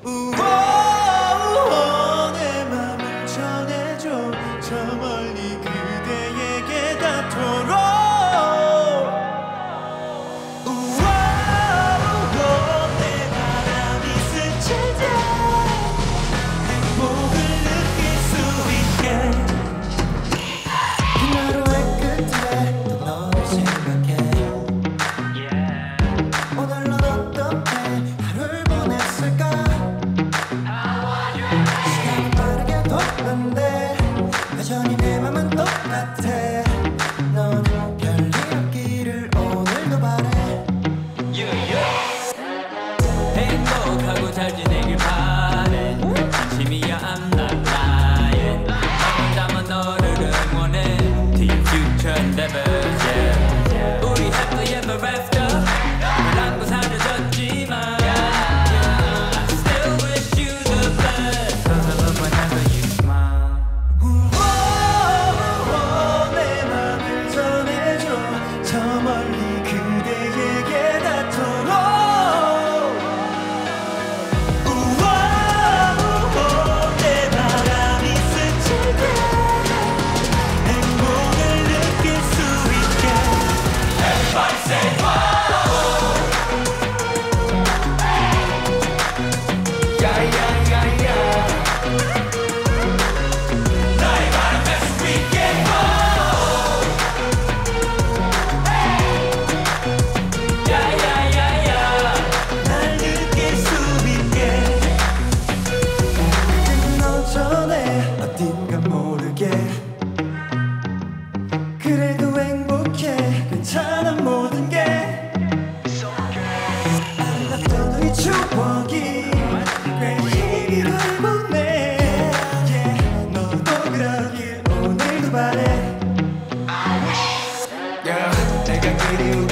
우와, 내 맘을 전해줘 저 멀리 그대에게 닿도록. 우와, 내 바람이 스칠 때 행복을 느낄 수 있게. 그 하루의 끝에 또 너를 생각해. 오늘 넌 어떻게 하루를 보냈을까? 시간은 빠르게 돌는데 여전히 내 맘은 똑같아. 넌 별일 없기를 오늘도 바래. 행복하고 잘 지내길 바래. 진심이야 I'm not lying. 나 혼자만 너를 응원해 till future endeavors. Yeah. 우리 happily ever after. 난 사라졌지만 I still wish you the best. Cause I love whenever you smile. 우와, 내 맘을 전해줘 저 멀리 그대에게 닿도록. 우와, 내 바람이 스칠 때 행복을 느낄 수 있게. Everybody say wow. 야야야야 나의 바람 that's we get home. 야야야야 날 느낄 수 있게. 너 전에 어딘가 모르게 그래도 행복해. 괜찮아 모든 게 아름답던 우리 추억이 꽤 힘이 돌보네. Yeah, 너도 그러길 오늘도 바래. Yeah, 내가 그리운